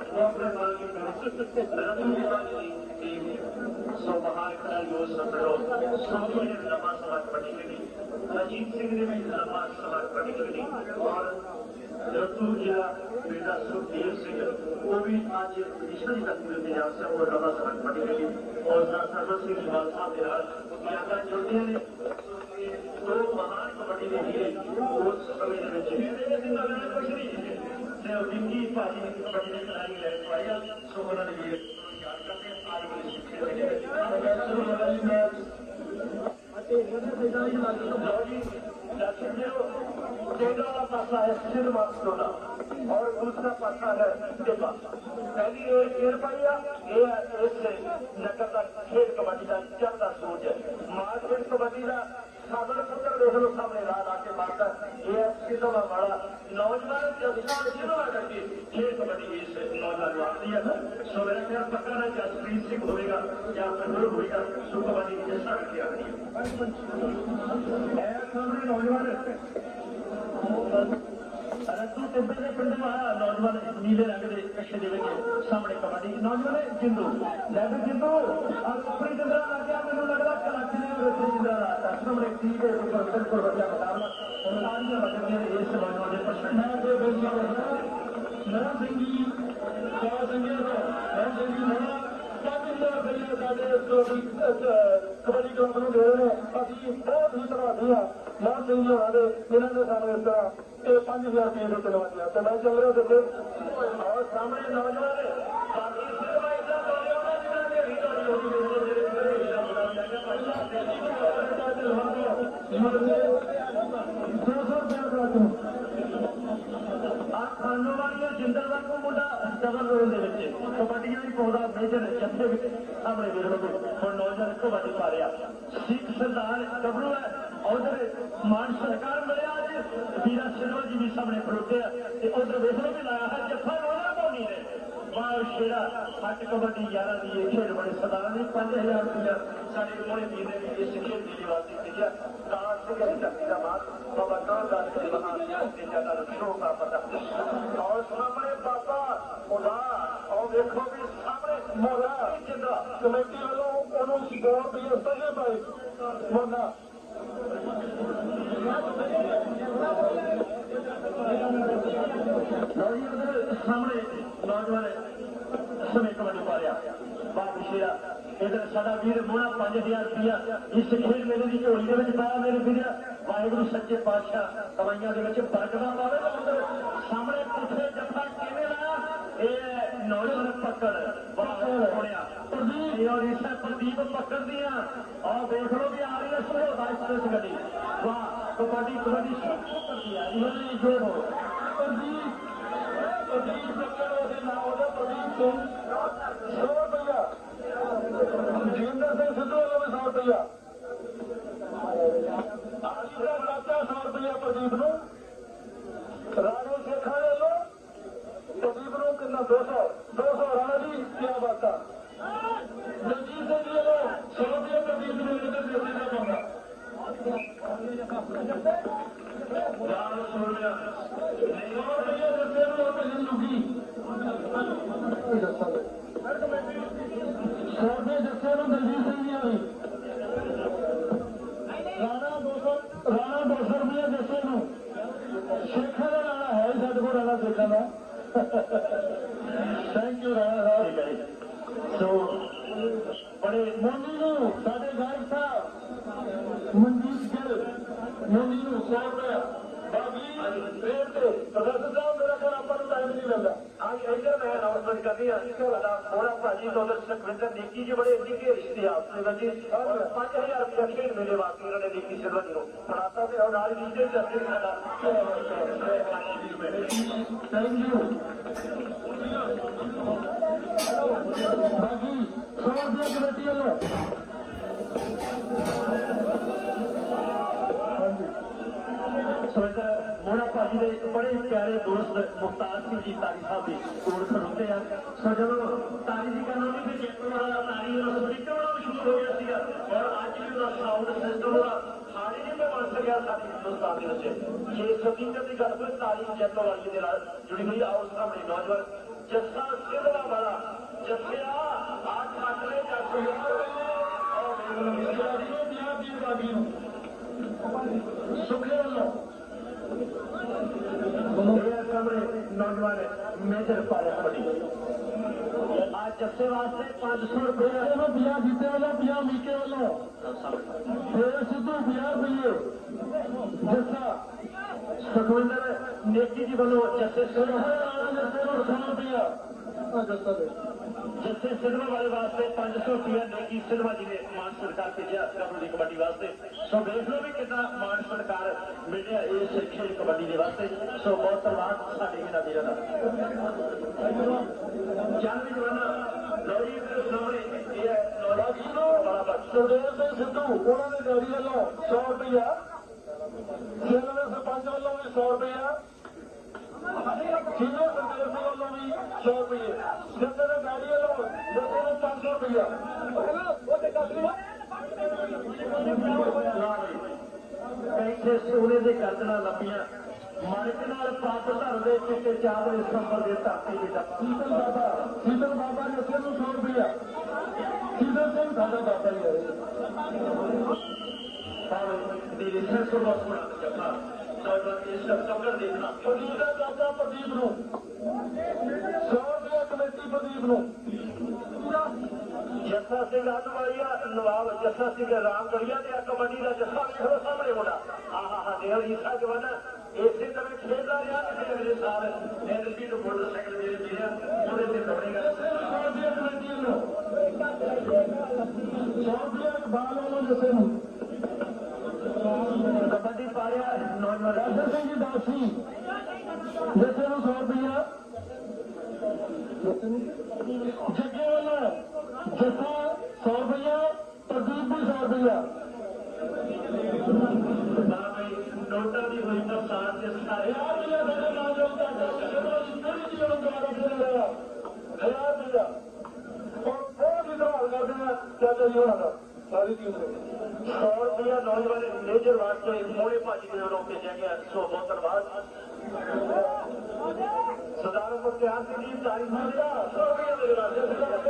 वो अपने बाल की सो बाहर खड़ा जो समझो सोनी ने लंबा सवाल पढ़ी गई, अजीत सिंह ने भी लंबा सवाल पढ़ी गई और रतू जिला बेटा सुखदेव सिंह वो भी आज पिछली तकनीक में जा से वो लंबा सवाल पढ़ी गई और सरवर सिंह जवाल साहब के नाल जुड़े ने दो महान कबड्डी ने हीरे उस समय में कुछ नहीं विंगी भाजी ने कबड्डी ने खिलाड़ी ले पाया सो उन्होंने भी याद करते आज पासा है सिनेमास्टोला और दूसरा पासा है टिब्बा। पहली गेर पाइया ये इससे नगर का खेल कबड्डी का चढ़ता सूरज है मार्केट कबड्डी का सामने पुत्र देख लो सामने ला के मारता ये सिनेमा वाला नौजवान सिनेमा करके खेल कबड्डी इस नौजवान आती है सो मेरा ख्याल पक्का ना जसप्रीत सिंह होगा या फिर होगा सो कबड्डी जैसा करके आती है सामने नौजवान रतू टिब्बे के पिंड नौजवान नीले रंग के कच्छे के सामने कबड्डी नौजवान जिंदू लैब जिंदू अपनी जिंदरा आ गया मैंने लगता कलाची ने जिंदरा सामने टी के ऊपर बिल्कुल बच्चा मुकाबला इस नौजवान के प्रश्न नरा सिंह जी क्या संजय नरा सिंह जी नरा कबड्डी क्लब ਨੂੰ ਦੇ ਰਹੇ ਨੇ ਅਸੀਂ ਬਹੁਤ ਹੀ ਧੰਨਵਾਦੀ ਹਾਂ ਮਾਨ ਸਿੰਘ ਜੀ ਹੋਣਾ ਦੇ ਇਹਨਾਂ ਨੇ ਸਾਨੂੰ ਇਸ ਤਰ੍ਹਾਂ ਇਹ 5000 ਰੁਪਏ ਦੇ ਚਲਵਾਇਆ ਤੇ ਮੈਂ ਚੱਲ ਰਿਹਾ ਤੇ ਔਰ ਸਾਹਮਣੇ ਨੌਜਵਾਨ ਬਾਕੀ ਸਿਰਫ ਇਦਾਂ ਤੋੜੇ ਉਹਨਾਂ ਜਿਹਨਾਂ ਦੇ ਰੀਡਰ ਹੋ ਗਈ खानों वाली जिंदल वालों मुंडा डबल रोल कबड्डी भी पाँदा मेजर जत्थे सामने देख लो और नौजवान कबड्डी पा रहा सिख सरदार गबरू है उधर मान सरकार मिले अज वीरा सिल्वा जी भी सामने खड़ोते हैं उधर वेख लो भी लाया है जफा रोना धोनी ने वाह शेरा हट कबड्डी 11 की खेल बड़े सरदार ने 5000 रुपया साढ़े मोड़े वीर ने इस खेल की वास्ते दिया काल सिंह का बाद बाबा काल के महान शो का पता और सामने बाबा उदार और देखो भी सामने मोरा जिंदा कमेटी वालों उन्होंने सपोर्ट भी सही पाई मोना सामने नौजवान समय कबड्डी पा रहा बाबू शेरा इधर साडा वीर मोना 5000 रुपया इस खेल मेले की झोली के पाया मेरे वीर वाहिगुरू सच्चे पातशाह कमाइयां के बरकतां पावे उधर सामने पुछे जफा किवें लाया ये नौजवान पकड़ होया और इस प्रदीप पकड़ दिया और देख लो भी आ रही है समझौता एक्सप्रेस गड्डी वाह कबड्डी कबड्डी इन्होंने जोड़ हो प्रदीप पकड़ उसके नाम होता प्रदीप सिंह 100 रुपया जिंदर सिंह सिद्धू वाला भी 100 रुपया आलिया चाचा 100 रुपया प्रदीप नू राणो शेखा ले लो प्रदीप नू कितना 200 राणा जी क्या बात है जगजीत सिंह ले लो 100 रुपया प्रदीप नू इधर देसी का पाऊंगा राणो 100 रुपया दसे नू पहली लुगी 100 रुपये जस्से नू दलजीत सिंह जी आई राणा 200 रुपया जस्से नू शेखा का राणा है साढ़े को राणा शेखा का थैंक यू राणा साहब सो बड़े मोदी नू साढ़े गायक साहब मनजीत गिल मोदी नू 100 रुपया बाकी रेट से प्रोफेसर साहब मेरा घर आपको टाइम नहीं मिलता आज इधर मैं अनाउंसमेंट कर रही हूँ मोड़ा भाजी तो सुखविंदर नेकी जी बड़े निके रिश्ते आपसे जी और 5000 रुपया खेल मेरे वास्ते उन्होंने नेकी सिल्वा जी को पढ़ाता थे और आज नीचे चलते थैंक यू बाकी 100 रुपया कमेटी वालों मोड़ा भाजी के बड़े प्यारे दोस्त मुख्तार सिंह जी तारी साहब भी कोल खड़ोते हैं सो जो तारी जी कहना भी जैतो वाला तारी स्पीकर वाला मशहूर हो गया और अज भी उसका साउंड सिस्टम हाड़ी नहीं बन सकिया सारी हिंदुस्तान के 6 स्पीकर की गल हुई तारी जैतो वाली जुड़ी हुई आओ सामने नौजवान जस्सा सिद्धवा वाला जस्सिया आज खाटले सुखे वालों नौजवान मेजर पाया कबड्डी आज जस्से वास्ते 500 रुपये 50 जीते वालों 50 मीके वालों फिर सिद्धू 50 रुपये जस्सा सुखविंदर नेकी जी वालों जस्से 100 रुपया जस्से सिद्धवा वाले वास्ते 500 रुपया नेकी सिद्धवा जी ने मान सरकार भेजा कबड्डी कबड्डी वास्ते सो देख लो भी कितना मान सरकार मिले इस खेल कबड्डी के वास्ते सो बहुत धन्यवाद साढ़े भी नदी का जानवी जमाना लौरी सामने ये सुखदेव सिंह सिद्धू उन्होंने गाड़ी वालों 100 रुपया सीनियर सरपंच वालों भी 100 रुपया सीनियर सुखदेव सिंह वालों भी 100 रुपये जैसे गाड़ी वालों जैसे 500 रुपया पैसे सोने के गर्दना लंबिया मालिक नाल पग धरदे चिट्टे चावल संबर के धरती बेटा शीतल बाबा जैसे 100 रुपया शीतल सिंह साडा बाबा ही मेरी सरसों का सुना जगह चक्कर देखना प्रदीप का चाचा प्रदीप नू 100 रुपया कमेटी प्रदीप नू जस्सा सिंह अदवाईया नवाब जस्सा सिंह रामगढ़िया कबड्डी का जस्सा भी खड़ो सामने मुंडा हाँ देव ईसा जवाना इसे तरह खेलता रहा पिछले साल एलपी तो मोटरसाइकिल मेरे मिले पूरे दिन दौड़ेगा 100 रुपया बाल वालों जैसे कबड्डी पा रहा नौजवान राजन सिंह जी दासी जैसे 100 रुपया जगे वाला जैसा 100 रुपया प्रदीप भी 100 रुपया नोटा की हुई बरसात के सारे 1000 रुपया और बहुत ही सवाल करते हैं क्या चाहिए होना सारी टीम को 100 रुपया नौजवान मेजर वास्ते मोड़े भाजी के लोग भेजा गया सो बहुत धन्यवाद सरदार मुख्तार सिंह जी तारीफ 100 रुपया मेरे वास्ते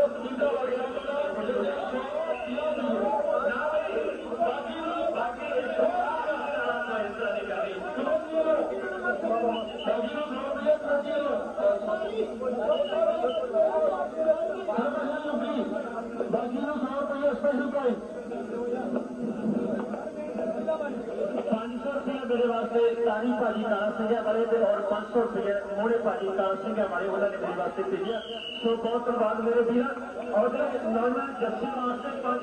बाकी 100 रुपया स्पेशल प्राइस 500 रुपया मेरे वास्ते तारी भाजी काला सिंह वाले और 500 रुपया मोड़े भाजी काला सिंह वाले उन्होंने मेरे वास्ते भेजा सो बहुत धन्यवाद मेरे भैया और नौजवान जस्सी वास्ते 5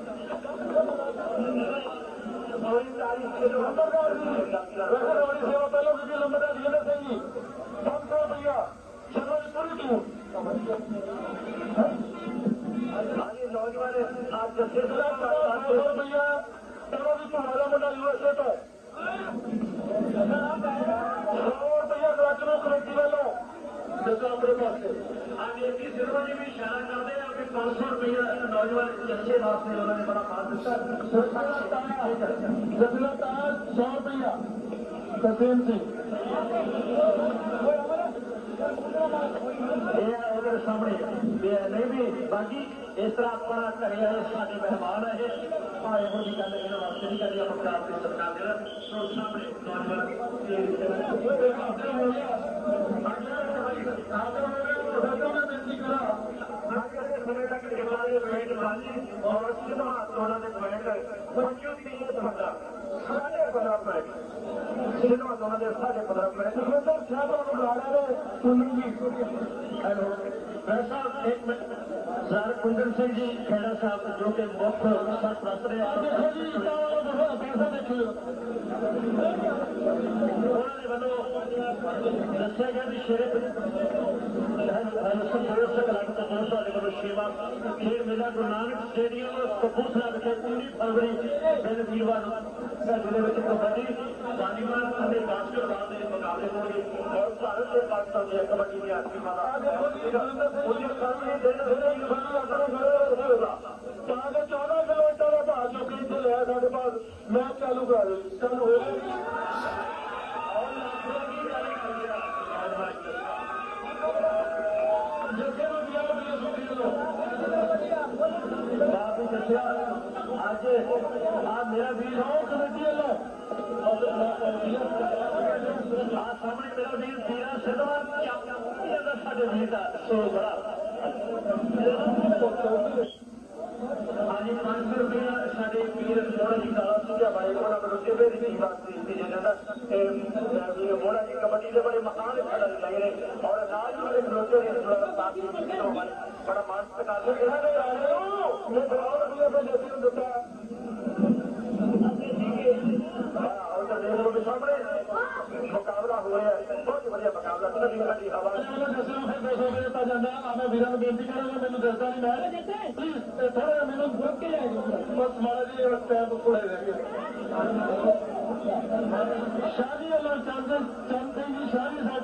सेवा पहले video number leader Singh ji 500 रुपया चलो पूरी टीम नौजवान आज जस्से 500 रुपया चलो भी तुम्हारा मुंडा यूएसए तो 100 रुपया ग्राचनो कमेटी वालों जैसा अपने पास आज एक ही सिर्फ जी भी इशारा करते हैं कि 500 रुपया नौजवान जस्से वास्ते उन्होंने बड़ा खास दिता जसला ताज 100 रुपया तसीम सिंह उधर सामने नहीं भी बाकी इस तरह अपना करे साढ़े मेहमान है भाई हो गल करने वास्ते नहीं करिए पंजाब की सरकार दे तो सामने बेनती करा समय तक पॉइंट बाजी और उन्होंने पॉइंट 15 पॉइंट सिनेमा दोनों के 15.5 मिनट हेलो साहब एक मिनट सर कुंदन सिंह जी खेड़ा साहब जो कि मुख्य सरपरस्त रहे देखो जी पैसा देखो उन्होंने वालों दस्या गया भी शेरे संतोष क्लब का दोस्तों वालों सेवा खेल मेला गुरु नानक स्टेडियम कपूरथला विखे 19 फरवरी दिन वीरवार जिले में कबड्डी वालीबॉल और बास्केटबॉल के मुकाबले होंगे और भारत से पाकिस्तान की कबड्डी में आज की माला ताकि 14 किलोमीटर का भाग जो कि इतने लिया साढ़े पास मैच चालू करा चालू हो ਦੱਸਿਆ ਅੱਜ ਆ ਮੇਰਾ ਵੀਰ ਹੋ ਕਮੇਟੀ ਵੱਲੋਂ ਆ ਸਾਹਮਣੇ ਮੇਰਾ ਵੀਰ ਪੀਰਾ ਸਿੱਧਵਾ ਦਾ ਸਾਡੇ ਵੀਰ ਦਾ ਸੋ ਬੜਾ ਹਾਂਜੀ 500 ਰੁਪਇਆ ਸਾਡੇ ਵੀਰ ਮੋੜਾ ਜੀ ਕਾਲਾ ਸਿੰਘਾ ਬਾਈ ਕੋਲ ਮੈਨੂੰ ਕਿਵੇਂ ਦੀ ਬਾਤ ਕੀਤੀ ਜਾਂਦਾ ਇਹ ਮੋੜਾ ਜੀ ਕਬੱਡੀ ਦੇ ਬੜੇ ਮਹਾਨ ਖਿਡਾਰੀ ਲੱਗੇ ਨੇ ਔਰ ਨਾਲ ਹੀ ਮੇਰੇ ਖਲੋਤੇ ਨੇ ਸਾਥੀ ਬੜਾ ਮਾਣ ਸਤਿਕਾਰ ਇਹਨਾਂ ਦੇ ਆ ਰਹੇ ਹੋ ਇਹ ਬਹੁਤ ਵਧੀਆ ਬੇਨਤੀ ਨੂੰ ਦਿੱਤਾ ਔਰ ਤਾਂ ਦੇਖ ਲਓ ਵੀ ਸਾਹਮਣੇ ਮੁਕਾਬਲਾ ਹੋ ਰਿਹਾ ਬਹੁਤ ਵਧੀਆ ਮੁਕਾਬਲਾ ਕਦੀ ਸਾਡੀ ਹਵਾ ਦੱਸਣਾ ਫਿਰ 200 ਰੁਪਏ ਦਿੱਤਾ ਜਾਂਦਾ ਆ ਮੈਂ ਵੀਰਾਂ ਨੂੰ ਬੇਨਤੀ ਕਰਾਂਗਾ ਮੈਨੂੰ ਦੱਸਦਾ ਨਹੀਂ ਮੈਂ ਜਿੱਤੇ ਪਲੀਜ਼ ਥੋੜਾ ਮੈਨੂੰ ਰੁਕ ਕੇ ਲੈ ਜਾਓ ਬਸ ਮਾੜਾ ਜੀ ਟਾਈਮ ਕੋਲੇ ਰਹਿ ਗਿਆ ਸ਼ਾਦੀ ਵਾਲਾ ਚੰਦ ਸਿੰਘ ਜੀ ਸ਼ਾਦੀ